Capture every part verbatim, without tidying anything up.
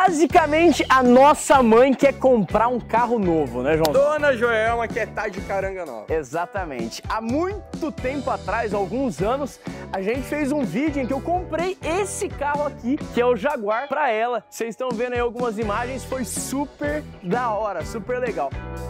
Basicamente, a nossa mãe quer comprar um carro novo, né, João? Dona Joelma quer estar de caranga nova. Exatamente. Há muito tempo atrás, alguns anos, a gente fez um vídeo em que eu comprei esse carro aqui, que é o Jaguar, pra ela. Vocês estão vendo aí algumas imagens, foi super da hora, super legal.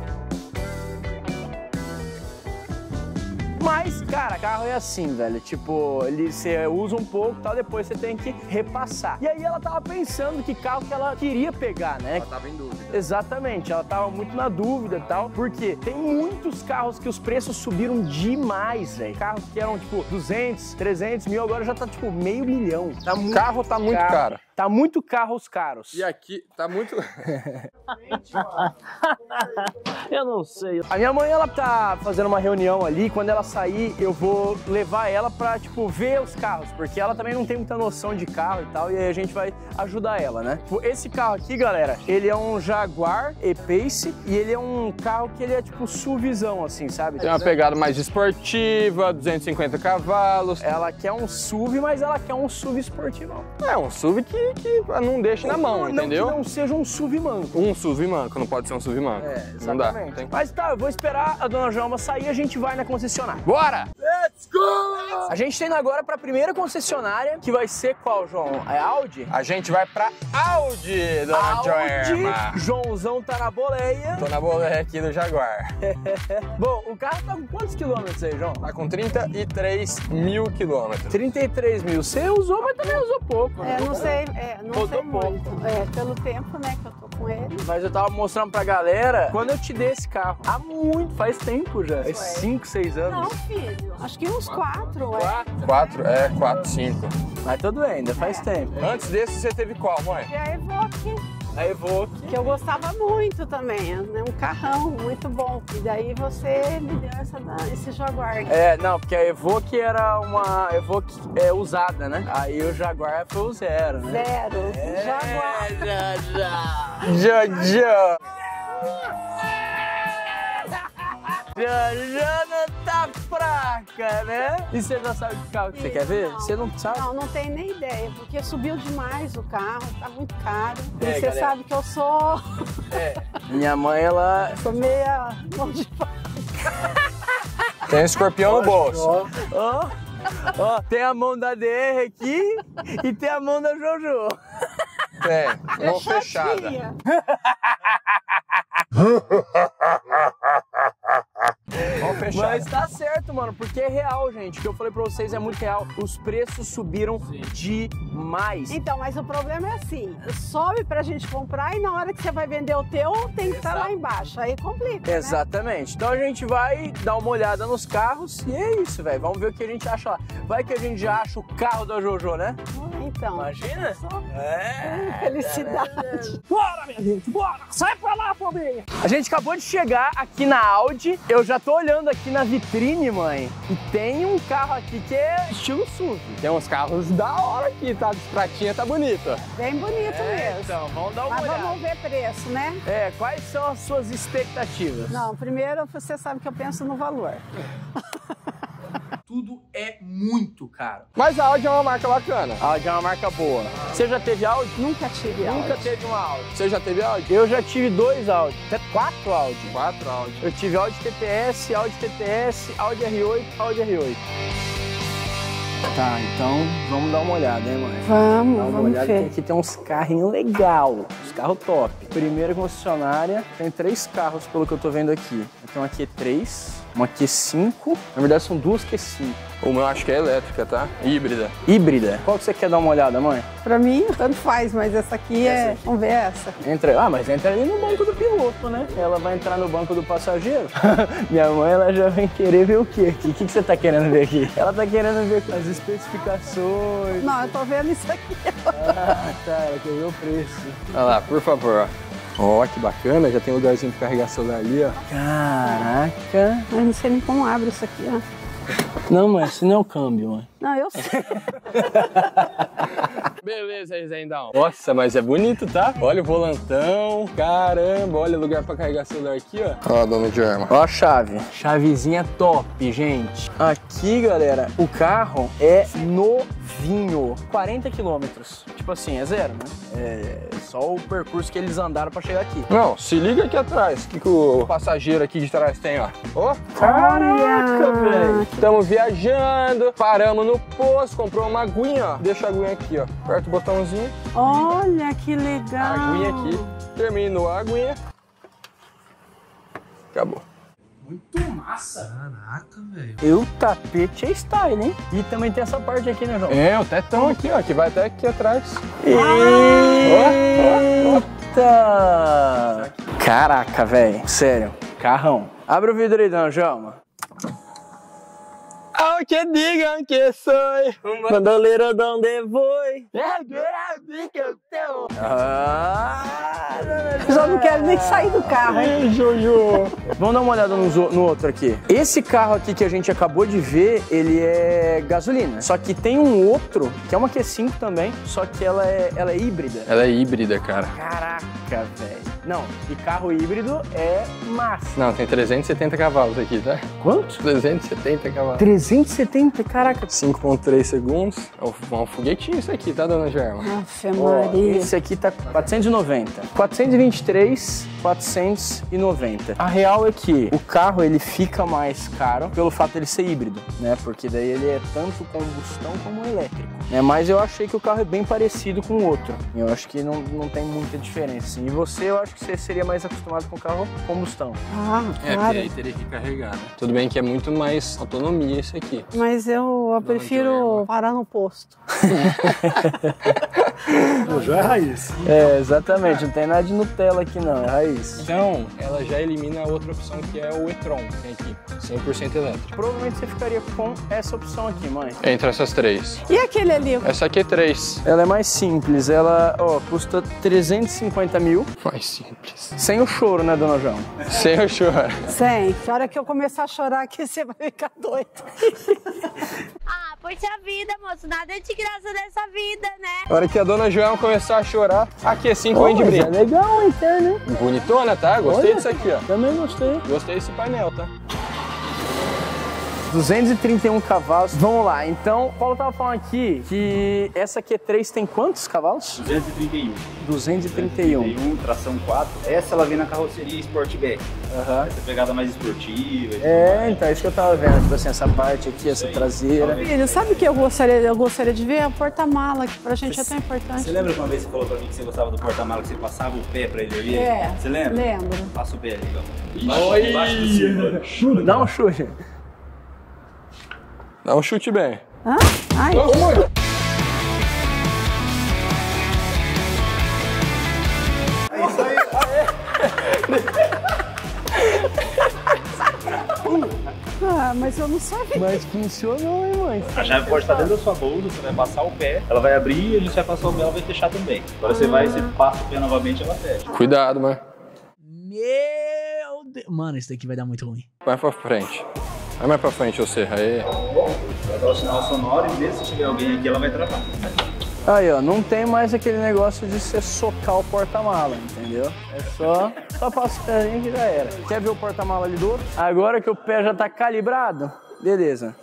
Mas, cara, carro é assim, velho, tipo, ele, você usa um pouco e tal, depois você tem que repassar. E aí ela tava pensando que carro que ela queria pegar, né? Ela tava em dúvida. Exatamente, ela tava muito na dúvida e tal, porque tem muitos carros que os preços subiram demais, velho. Carros que eram, tipo, duzentos, trezentos mil, agora já tá, tipo, meio milhão. Tá muito carro tá muito caro. caro. Tá muito carros caros. E aqui tá muito... Eu não sei. A minha mãe, ela tá fazendo uma reunião ali. Quando ela sair, eu vou levar ela pra, tipo, ver os carros. Porque ela também não tem muita noção de carro e tal. E aí a gente vai ajudar ela, né? Esse carro aqui, galera, ele é um Jaguar E-Pace. E ele é um carro que ele é, tipo, SUVzão, assim, sabe? Tem uma pegada mais esportiva, duzentos e cinquenta cavalos. Ela quer um S U V, mas ela quer um S U V esportivão. É, um S U V que, que não deixa na mão, não, entendeu? Não que não seja um S U V manco. Um S U V manco, não pode ser um S U V manco. É, exatamente. Não dá. Tem... Mas tá, eu vou esperar a dona Joelma sair e a gente vai na concessionária. Bora! Let's go! A gente tá indo agora pra primeira concessionária, que vai ser qual, João? É Audi? A gente vai pra Audi, dona Audi. Joelma. Joãozão tá na boleia. Tô na boleia aqui do Jaguar. Bom, o carro tá com quantos quilômetros aí, João? Tá com trinta e três mil quilômetros. trinta e três mil. Você usou, mas também usou pouco. É, né? não sei, é, não Rodou sei pouco. muito. É, pelo tempo, né, que eu tô com ele. Mas eu tava mostrando pra galera quando eu te dei esse carro. Há muito, faz tempo já. Faz cinco, seis anos. Não, filho. Acho que uns quatro, é. Quatro? É, quatro, cinco. Mas tudo bem, ainda faz tempo. Antes desse, você teve qual, mãe? E a Evoque, A Evoque. que eu gostava muito também, né? Um carrão muito bom. E daí você me deu essa, esse Jaguar. É, não, porque a Evoque era uma Evoque é, usada, né? Aí o Jaguar foi o zero, né? Zero. É, Jaguar. já, já. Já, já. Já, já não tá fraca, né? E você já sabe que carro que você quer ver? Você não sabe? Não, não tenho nem ideia, porque subiu demais o carro, tá muito caro. É, e você galera. sabe que eu sou, É. Minha mãe, ela... sou meia mão de faca. Tem um escorpião no bolso. Ó, ó, ó, tem a mão da D R aqui e tem a mão da Jojo. É, mão fechada. Chatinha. Mão fechada. Mas tá certo, mano, porque é real, gente. O que eu falei pra vocês é muito real. Os preços subiram demais. Então, mas o problema é assim, sobe pra gente comprar e na hora que você vai vender o teu, tem que estar lá embaixo. Aí complica, né? Exatamente. Então a gente vai dar uma olhada nos carros e é isso, velho. Vamos ver o que a gente acha lá. Vai que a gente já acha o carro da Jojo, né? Então, Imagina? É. felicidade. Bora, minha gente, bora! Sai pra lá, família! A gente acabou de chegar aqui na Audi. Eu já tô olhando aqui na vitrine, mãe. E tem um carro aqui que é estilo S U V. Tem uns carros da hora aqui, tá? De pratinha tá bonito. Bem bonito É, mesmo. então, vamos dar uma Mas olhada. vamos ver preço, né? É, quais são as suas expectativas? Não, primeiro você sabe que eu penso no valor. Tudo é muito caro. Mas a Audi é uma marca bacana. A Audi é uma marca boa. Você já teve Audi? Nunca tive Nunca Audi. teve uma Audi. Você já teve Audi? Eu já tive dois Audi, até quatro Audi. Quatro Audi. Eu tive Audi T T S, Audi T T S, Audi R oito, Audi R oito. Tá, então vamos dar uma olhada, hein, mãe? Vamos, Dá uma vamos olhada, ver. que aqui tem uns carrinhos legal, uns carros top. Primeira concessionária, tem três carros pelo que eu tô vendo aqui. Tem uma Q três, uma Q cinco, na verdade são duas Q cinco. O meu acho que é elétrica, tá? Híbrida. Híbrida. Qual que você quer dar uma olhada, mãe? Pra mim, tanto faz, mas essa aqui é... Vamos ver essa. Entra... Ah, mas entra ali no banco do piloto, né? Ela vai entrar no banco do passageiro. Minha mãe, ela já vem querer ver o quê aqui? O que, que você tá querendo ver aqui? Ela tá querendo ver as especificações. Não, eu tô vendo isso aqui. Ah, tá. Ela quer ver o preço. Olha lá, por favor, ó. Ó, que bacana, já tem um lugarzinho pra carregar celular ali, ó. Caraca. Eu não sei nem como abre isso aqui, ó. Não, mãe, isso não é o câmbio, mãe. Não, eu sei. Beleza, Rezendão. Nossa, mas é bonito, tá? Olha o volantão. Caramba, olha o lugar pra carregar celular aqui, ó. Ó, dono de arma. Ó a chave. Chavezinha top, gente. Aqui, galera, o carro é novinho. quarenta quilômetros. Tipo assim, é zero, né? É só o percurso que eles andaram pra chegar aqui. Não, se liga aqui atrás. O que, que o passageiro aqui de trás tem, ó? Ó. Caraca, velho. Estamos viajando, paramos no posto, comprou uma aguinha, ó. Deixa a aguinha aqui, ó. Aperta o botãozinho. Olha que legal. A aguinha aqui. Terminou a aguinha. Acabou. Muito massa. Caraca, velho. E o tapete é style, hein? E também tem essa parte aqui, né, João? É, o tetão aqui, ó, que vai até aqui atrás. Eita! Caraca, velho. Sério. Carrão. Abre o vidro aí, dona Joelma. Ao que digam que sou um bandoleiro donde voy. Ah, Eu já não quero nem sair do carro, hein? Ei, Jojo. Vamos dar uma olhada no, no outro aqui. Esse carro aqui que a gente acabou de ver, ele é gasolina. Só que tem um outro, que é uma Q cinco também, só que ela é, ela é híbrida. Ela é híbrida, cara. Caraca, velho. Não, e carro híbrido é massa. Não, tem trezentos e setenta cavalos aqui, tá? Quanto? trezentos e setenta cavalos. trezentos e setenta, caraca. cinco ponto três segundos. É um, um foguetinho isso aqui, tá, dona Germa? Afe Ó, Maria. esse aqui tá quatrocentos e noventa. quatrocentos e vinte e três, quatrocentos e noventa. A real é que o carro ele fica mais caro pelo fato dele ser híbrido, né? Porque daí ele é tanto combustão como elétrico, né? Mas eu achei que o carro é bem parecido com o outro. Eu acho que não, não tem muita diferença. Assim. E você, eu acho que você seria mais acostumado com o carro combustão. Ah, É, claro. porque aí teria que carregar, né? Tudo bem que é muito mais autonomia esse aqui. Mas eu, eu prefiro parar no posto. O João é raiz. É, exatamente. Não tem nada de Nutella aqui não, é raiz. Então, ela já elimina a outra opção que é o e-tron, que tem aqui, cem por cento elétrico. Provavelmente você ficaria com essa opção aqui, mãe. Entre essas três. E aquele ali? Essa aqui é três. Ela é mais simples, ela, ó, custa trezentos e cinquenta mil, Mais simples. sem o choro, né, dona João? Sem o choro. Sem. Que hora que eu começar a chorar aqui, você vai ficar doido. Ah, poxa vida, moço, nada de graça nessa vida, né? Na hora que a dona João começar a chorar, aqui é cinco de É brinde. legal, então, né? Bonitona, tá? Gostei Olha. disso aqui, ó. Também gostei. Gostei desse painel, tá? duzentos e trinta e um cavalos. Vamos lá, então, o Paulo tava falando aqui que essa Q três tem quantos cavalos? duzentos e trinta e um. duzentos e trinta e um. Tração quatro. Essa ela vem na carroceria Sportback. Aham. Essa pegada mais esportiva. e tudo É, mais. então, é isso que eu tava vendo, tipo assim, essa parte aqui, essa traseira. Filho, sabe o que eu gostaria, eu gostaria de ver? A porta-mala, que pra gente é tão importante. Você lembra que uma vez você falou pra mim que você gostava do porta-mala, que você passava o pé pra ele ali? É, Você lembra? lembro. Passa o pé ali, ó. Embaixo, embaixo do cinto. Dá um chute. Dá um chute bem. Hã? Ai, ah, mas eu não sabia. Mas funcionou, hein, mãe? A chave pode estar dentro da sua bolsa, você vai passar o pé, ela vai abrir e a gente vai passar o pé, ela vai fechar também. Agora você vai, você passa o pé novamente, ela fecha. Cuidado, mano. Meu Deus. Mano, isso daqui vai dar muito ruim. Vai pra frente. Vai mais pra frente, você. Aí. Vai dar o sinal sonoro e mesmo se tiver alguém aqui, ela vai travar. Aí, ó, não tem mais aquele negócio de você socar o porta-mala, entendeu? É só, só passa o pezinho que já era. Quer ver o porta-mala ali do outro? Agora que o pé já tá calibrado, beleza.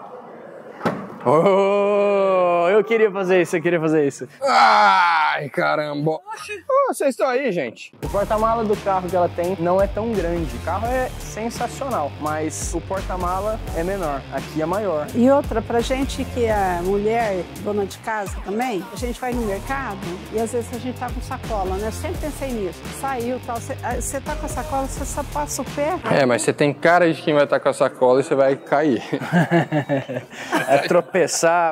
Oh, eu queria fazer isso, eu queria fazer isso. Ai, caramba. Oh, vocês estão aí, gente? O porta-mala do carro que ela tem não é tão grande. O carro é sensacional, mas o porta-mala é menor. Aqui é maior. E outra, pra gente que é mulher, dona de casa também, a gente vai no mercado e às vezes a gente tá com sacola, né? Eu sempre pensei nisso. Saiu e tal, você tá com a sacola, você só passa o pé. É, mas você tem cara de quem vai estar com a sacola e você vai cair. É tropeçar.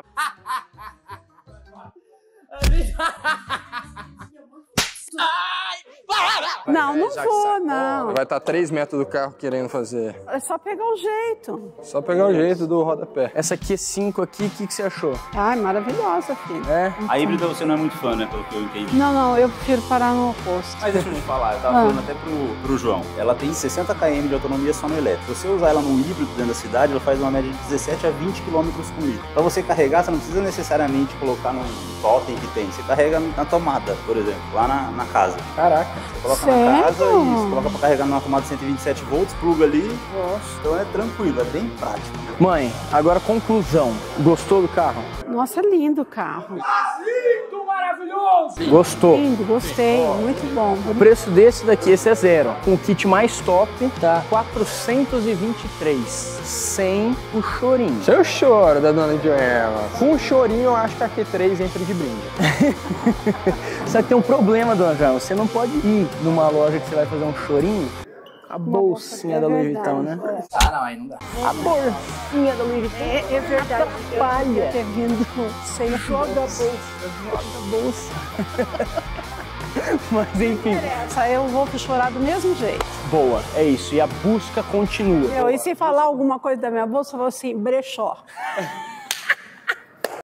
Ai, para! Não, não Já que vou, sacola, não. Vai estar três metros do carro querendo fazer. É só pegar o jeito. Só pegar o jeito do rodapé. Essa Q cinco aqui, o que, que você achou? Ai, maravilhosa, filho. É? A híbrida você não é muito fã, né? Pelo que eu entendi. Não, não, eu prefiro parar no oposto. Mas deixa eu te falar, eu tava Ah. falando até pro, pro João. Ela tem sessenta quilômetros de autonomia só no elétrico. Se você usar ela no híbrido dentro da cidade, ela faz uma média de dezessete a vinte quilômetros por litro. Pra você carregar, você não precisa necessariamente colocar num totem que tem. Você carrega na tomada, por exemplo, lá na, na casa. Caraca. Você coloca Sério? na casa e você coloca pra carregar numa tomada de cento e vinte e sete volts, pluga ali. Nossa. Então é tranquilo, é bem prático. Mãe, agora conclusão. Gostou do carro? Nossa, lindo o carro. Gostou. Lindo, gostei, muito bom. O preço desse daqui, esse é zero. Com o kit mais top, tá quatrocentos e vinte e três. Sem o chorinho. Seu choro da dona Joelma. Com o chorinho, eu acho que a Q três entra de brinde. Só que tem um problema, dona Joelma. Você não pode ir numa loja que você vai fazer um chorinho com a bolsinha é da Louis verdade, Vuitton, né? é. Ah, não, aí não dá. A bolsinha da Louis Vuitton. É, é verdade. Palha. Ter vindo sem joga a bolsa. A bolsa. Mas enfim, Essa eu vou chorar do mesmo jeito. boa, é isso. E a busca continua. Meu, e se falar alguma coisa da minha bolsa, eu vou assim, brechó.